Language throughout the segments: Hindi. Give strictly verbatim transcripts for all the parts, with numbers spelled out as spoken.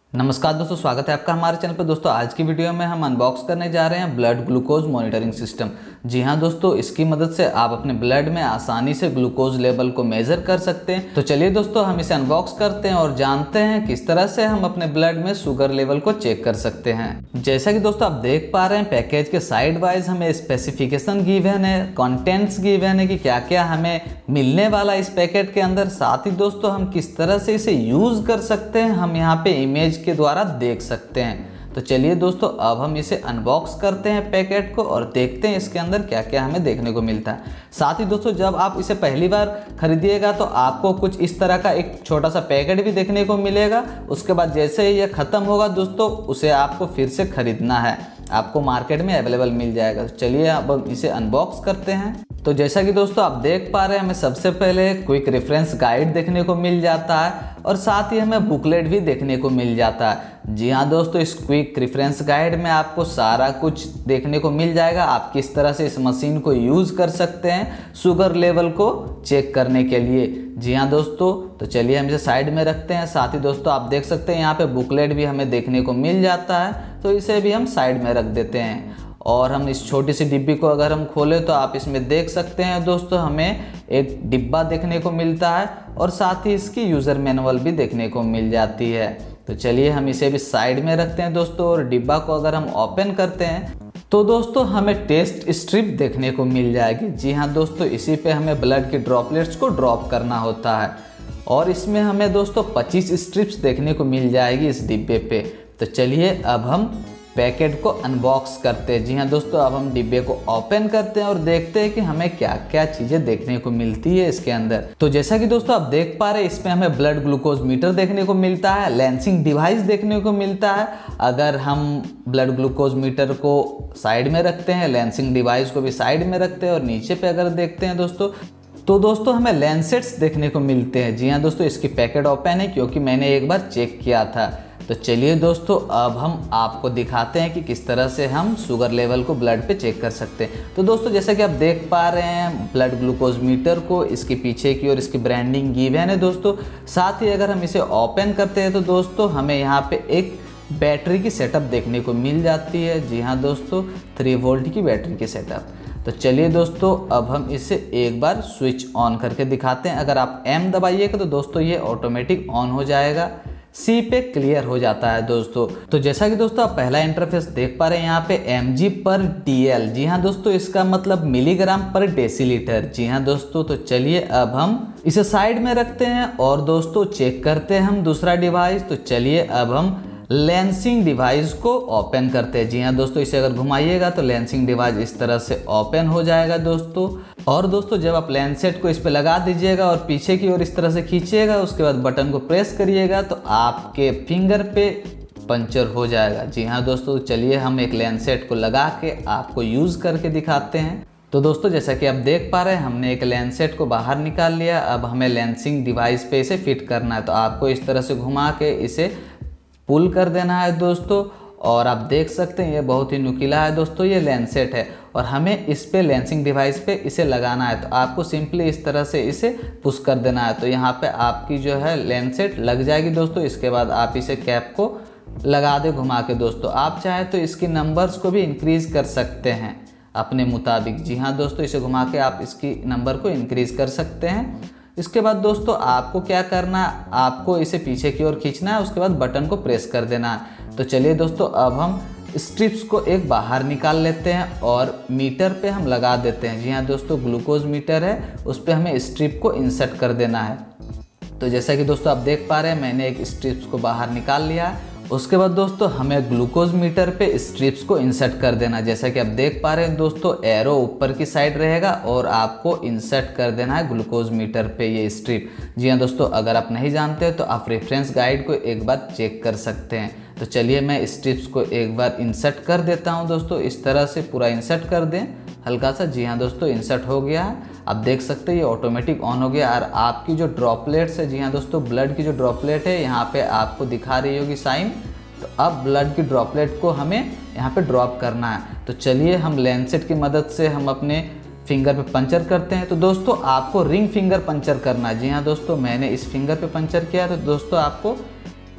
नमस्कार दोस्तों, स्वागत है आपका हमारे चैनल पर। दोस्तों आज की वीडियो में हम अनबॉक्स करने जा रहे हैं ब्लड ग्लूकोज मॉनिटरिंग सिस्टम। जी हां दोस्तों, इसकी मदद से आप अपने ब्लड में आसानी से ग्लूकोज लेवल को मेजर कर सकते हैं। तो चलिए दोस्तों हम इसे अनबॉक्स करते हैं और जानते हैं किस तरह से हम अपने ब्लड में शुगर लेवल को चेक कर सकते हैं। जैसा कि दोस्तों आप देख पा रहे हैं, पैकेज के साइड वाइज हमें स्पेसिफिकेशन गिवन है, कंटेंट्स गिवन है कि क्या क्या हमें मिलने वाला इस पैकेट के अंदर। साथ ही दोस्तों हम किस तरह से इसे यूज कर सकते हैं हम यहाँ पे इमेज के द्वारा देख सकते हैं। तो चलिए दोस्तों अब हम इसे अनबॉक्स करते हैं पैकेट को और देखते हैं इसके अंदर क्या क्या हमें देखने को मिलता है। साथ ही दोस्तों जब आप इसे पहली बार खरीदिएगा तो आपको कुछ इस तरह का एक छोटा सा पैकेट भी देखने को मिलेगा। उसके बाद जैसे ही यह ख़त्म होगा दोस्तों उसे आपको फिर से खरीदना है, आपको मार्केट में अवेलेबल मिल जाएगा। तो चलिए अब हम इसे अनबॉक्स करते हैं। तो जैसा कि दोस्तों आप देख पा रहे हैं, हमें सबसे पहले क्विक रेफरेंस गाइड देखने को मिल जाता है और साथ ही हमें बुकलेट भी देखने को मिल जाता है। जी हाँ दोस्तों, इस क्विक रेफरेंस गाइड में आपको सारा कुछ देखने को मिल जाएगा। आप किस तरह से इस मशीन को यूज़ कर सकते हैं शुगर लेवल को चेक करने के लिए। जी हाँ दोस्तों, तो चलिए हम इसे साइड में रखते हैं। साथ ही दोस्तों आप देख सकते हैं यहाँ पे बुकलेट भी हमें देखने को मिल जाता है, तो इसे भी हम साइड में रख देते हैं। और हम इस छोटी सी डिब्बी को अगर हम खोलें तो आप इसमें देख सकते हैं दोस्तों हमें एक डिब्बा देखने को मिलता है और साथ ही इसकी यूज़र मैनुअल भी देखने को मिल जाती है। तो चलिए हम इसे भी साइड में रखते हैं दोस्तों और डिब्बा को अगर हम ओपन करते हैं तो दोस्तों हमें टेस्ट स्ट्रिप देखने को मिल जाएगी। जी हाँ दोस्तों, इसी पे हमें ब्लड के ड्रॉपलेट्स को ड्रॉप करना होता है और इसमें हमें दोस्तों पच्चीस स्ट्रिप्स देखने को मिल जाएगी इस डिब्बे पे। तो चलिए अब हम पैकेट को अनबॉक्स करते हैं। जी हाँ दोस्तों, अब हम डिब्बे को ओपन करते हैं और देखते हैं कि हमें क्या क्या चीज़ें देखने को मिलती है इसके अंदर। तो जैसा कि दोस्तों आप देख पा रहे हैं, इसमें हमें ब्लड ग्लूकोज मीटर देखने को मिलता है, लेंसिंग डिवाइस देखने को मिलता है। अगर हम ब्लड ग्लूकोज मीटर को साइड में रखते हैं, लेंसिंग डिवाइस को भी साइड में रखते हैं और नीचे पे अगर देखते हैं दोस्तों तो दोस्तों हमें लेंसेट्स देखने को मिलते हैं। जी हाँ दोस्तों, इसकी पैकेट ओपन है क्योंकि मैंने एक बार चेक किया था। तो चलिए दोस्तों अब हम आपको दिखाते हैं कि किस तरह से हम शुगर लेवल को ब्लड पे चेक कर सकते हैं। तो दोस्तों जैसा कि आप देख पा रहे हैं ब्लड ग्लूकोज मीटर को, इसके पीछे की ओर इसकी ब्रांडिंग गिवन है दोस्तों। साथ ही अगर हम इसे ओपन करते हैं तो दोस्तों हमें यहाँ पे एक बैटरी की सेटअप देखने को मिल जाती है। जी हाँ दोस्तों, थ्री वोल्ट की बैटरी की सेटअप। तो चलिए दोस्तों अब हम इसे एक बार स्विच ऑन करके दिखाते हैं। अगर आप एम दबाइएगा तो दोस्तों ये ऑटोमेटिक ऑन हो जाएगा, सी पे क्लियर हो जाता है दोस्तों। तो जैसा कि दोस्तों आप पहला इंटरफेस देख पा रहे हैं यहाँ पे एम जी पर डी एल। जी हाँ दोस्तों, इसका मतलब मिलीग्राम पर डेसीलीटर। जी हाँ दोस्तों, तो चलिए अब हम इसे साइड में रखते हैं और दोस्तों चेक करते हैं हम दूसरा डिवाइस। तो चलिए अब हम लेंसिंग डिवाइस को ओपन करते हैं। जी हाँ दोस्तों, इसे अगर घुमाइएगा तो लेंसिंग डिवाइस इस तरह से ओपन हो जाएगा दोस्तों। और दोस्तों जब आप लेंसेट को इस पे लगा दीजिएगा और पीछे की ओर इस तरह से खींचिएगा, उसके बाद बटन को प्रेस करिएगा तो आपके फिंगर पे पंचर हो जाएगा। जी हाँ दोस्तों, चलिए हम एक लेंसेट को लगा के आपको यूज़ करके दिखाते हैं। तो दोस्तों जैसा कि आप देख पा रहे हैं, हमने एक लेंसेट को बाहर निकाल लिया। अब हमें लेंसिंग डिवाइस पे इसे फिट करना है। तो आपको इस तरह से घुमा के इसे पुल कर देना है दोस्तों। और आप देख सकते हैं ये बहुत ही नुकीला है दोस्तों, ये लेंसेट है और हमें इस पे लेंसिंग डिवाइस पे इसे लगाना है। तो आपको सिंपली इस तरह से इसे पुश कर देना है। तो यहाँ पे आपकी जो है लेंसेट लग जाएगी दोस्तों। इसके बाद आप इसे कैप को लगा दे घुमा के दोस्तों। आप चाहे तो इसकी नंबर्स को भी इंक्रीज़ कर सकते हैं अपने मुताबिक। जी हाँ दोस्तों, इसे घुमा के आप इसकी नंबर को इंक्रीज़ कर सकते हैं। इसके बाद दोस्तों आपको क्या करना है, आपको इसे पीछे की ओर खींचना है, उसके बाद बटन को प्रेस कर देना है। तो चलिए दोस्तों अब हम स्ट्रिप्स को एक बाहर निकाल लेते हैं और मीटर पे हम लगा देते हैं। जी हाँ दोस्तों, ग्लूकोज मीटर है, उस पर हमें स्ट्रिप को इंसर्ट कर देना है। तो जैसा कि दोस्तों आप देख पा रहे हैं, मैंने एक स्ट्रिप्स को बाहर निकाल लिया है। उसके बाद दोस्तों हमें ग्लूकोज मीटर पे स्ट्रिप्स को इंसर्ट कर देना। जैसा कि आप देख पा रहे हैं दोस्तों, एरो ऊपर की साइड रहेगा और आपको इंसर्ट कर देना है ग्लूकोज मीटर पे ये स्ट्रिप। जी हाँ दोस्तों, अगर आप नहीं जानते तो आप रेफरेंस गाइड को एक बार चेक कर सकते हैं। तो चलिए मैं स्ट्रिप्स को एक बार इंसर्ट कर देता हूँ दोस्तों। इस तरह से पूरा इंसर्ट कर दें हल्का सा। जी हाँ दोस्तों, इंसर्ट हो गया है। आप देख सकते हैं ये ऑटोमेटिक ऑन हो गया। और आपकी जो ड्रॉपलेट्स है, जी हाँ दोस्तों, ब्लड की जो ड्रॉपलेट है यहाँ पे आपको दिखा रही होगी साइन। तो अब ब्लड की ड्रॉपलेट को हमें यहाँ पे ड्रॉप करना है। तो चलिए हम लेंसेट की मदद से हम अपने फिंगर पे पंचर करते हैं। तो दोस्तों आपको रिंग फिंगर पंचर करना है। जी हाँ दोस्तों, मैंने इस फिंगर पे पंचर किया। तो दोस्तों आपको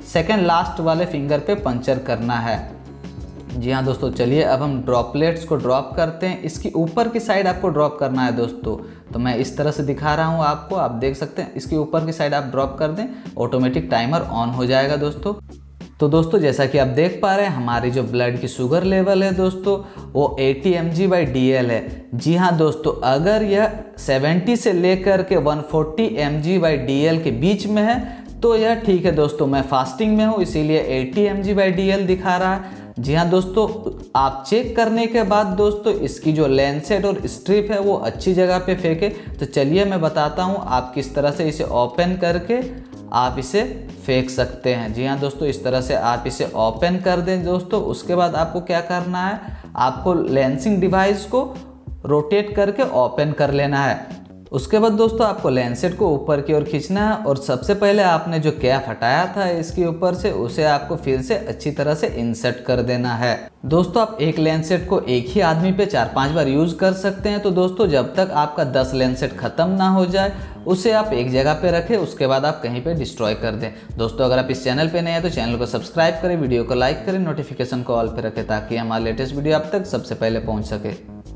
सेकेंड लास्ट वाले फिंगर पे पंचर करना है। जी हाँ दोस्तों, चलिए अब हम ड्रॉपलेट्स को ड्रॉप करते हैं। इसकी ऊपर की साइड आपको ड्रॉप करना है दोस्तों, तो मैं इस तरह से दिखा रहा हूँ आपको, आप देख सकते हैं। इसकी ऊपर की साइड आप ड्रॉप कर दें, ऑटोमेटिक टाइमर ऑन हो जाएगा दोस्तों। तो दोस्तों जैसा कि आप देख पा रहे हैं, हमारी जो ब्लड की शुगर लेवल है दोस्तों वो अस्सी M G by D L है। जी हाँ दोस्तों, अगर यह सत्तर से लेकर के एक सौ चालीस M G by D L के बीच में है तो यह ठीक है दोस्तों। मैं फास्टिंग में हूँ इसीलिए अस्सी M G by D L दिखा रहा है। जी हाँ दोस्तों, आप चेक करने के बाद दोस्तों इसकी जो लैंसेट और स्ट्रिप है वो अच्छी जगह पे फेंके। तो चलिए मैं बताता हूँ आप किस तरह से इसे ओपन करके आप इसे फेंक सकते हैं। जी हाँ दोस्तों, इस तरह से आप इसे ओपन कर दें दोस्तों। उसके बाद आपको क्या करना है, आपको लेंसिंग डिवाइस को रोटेट करके ओपन कर लेना है। उसके बाद दोस्तों आपको लेंसेट को ऊपर की ओर खींचना है और सबसे पहले आपने जो कैप हटाया था इसके ऊपर से, उसे आपको फिर से अच्छी तरह से इंसर्ट कर देना है। दोस्तों आप एक लेंसेट को एक ही आदमी पे चार पांच बार यूज कर सकते हैं। तो दोस्तों जब तक आपका दस लेंसेट खत्म ना हो जाए उसे आप एक जगह पे रखें, उसके बाद आप कहीं पे डिस्ट्रॉय कर दें। दोस्तों अगर आप इस चैनल पे नए हैं तो चैनल को सब्सक्राइब करें, वीडियो को लाइक करें, नोटिफिकेशन को ऑल पे रखें ताकि हमारा लेटेस्ट वीडियो आप तक सबसे पहले पहुँच सके।